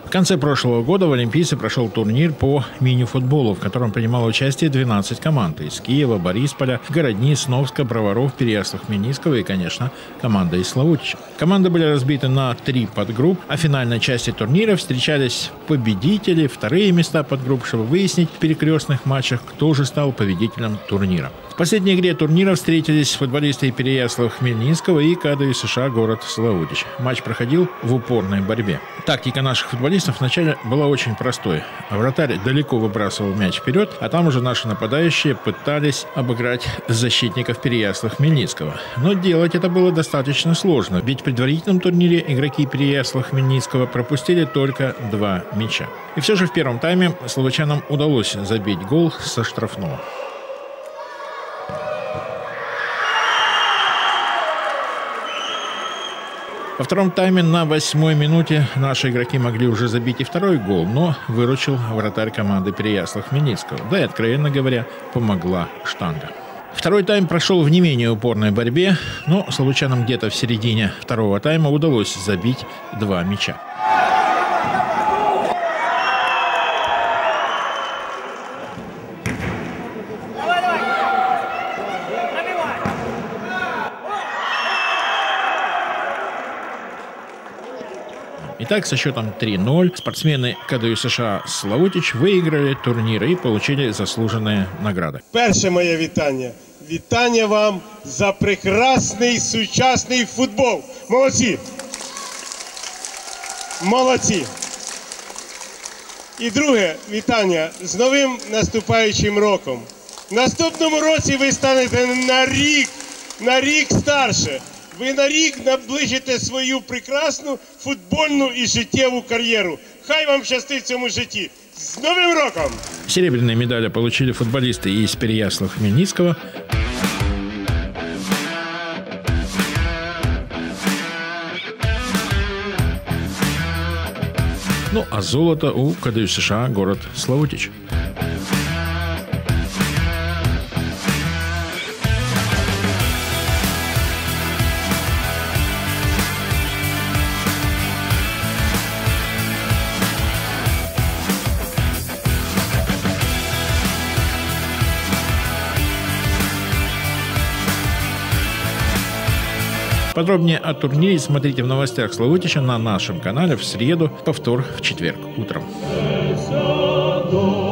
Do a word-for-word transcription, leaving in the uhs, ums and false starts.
В конце прошлого года в Олимпийце прошел турнир по мини-футболу, в котором принимало участие двенадцать команд из Киева, Борисполя, Городни, Сновска, Броваров, Переяслав-Хмельницкого и, конечно, команда из Славутича. Команды были разбиты на три подгрупп, а в финальной части турнира встречались победители, вторые места подгрупп, чтобы выяснить в перекрестных матчах, кто же стал победителем турнира. В последней игре турнира встретились футболисты Переяслава-Хмельницкого и КДЮСШ город Славутич. Матч проходил в упорной борьбе. Тактика наших футболистов вначале была очень простой. Вратарь далеко выбрасывал мяч вперед, а там уже наши нападающие пытались обыграть защитников Переяслава-Хмельницкого. Но делать это было достаточно сложно, ведь в предварительном турнире игроки Переяслава-Хмельницкого пропустили только два мяча. И все же в первом тайме славутчанам удалось забить гол со штрафного. Во втором тайме на восьмой минуте наши игроки могли уже забить и второй гол, но выручил вратарь команды Переяслава-Хмельницкого. Да и, откровенно говоря, помогла штанга. Второй тайм прошел в не менее упорной борьбе, но славутчанам где-то в середине второго тайма удалось забить два мяча. Итак, со счетом три ноль спортсмены КДЮСШ Славутич выиграли турнир и получили заслуженные награды. Перше моє вітання. Вітання вам за прекрасний сучасний футбол. Молодці! Молодці! І друге вітання з новим наступаючим роком. В наступному році ви станете на рік, на рік старше. Ви на рік наближите свою прекрасну футбольну і життєву кар'єру. Хай вам щастить в цьому житті. З Новим роком! Серебряные медали получили футболисты из Переяслава-Хмельницкого. Ну, а золото у КДЮСШ город Славутич. Подробнее о турнире смотрите в новостях Славутича на нашем канале в среду, повтор в четверг утром.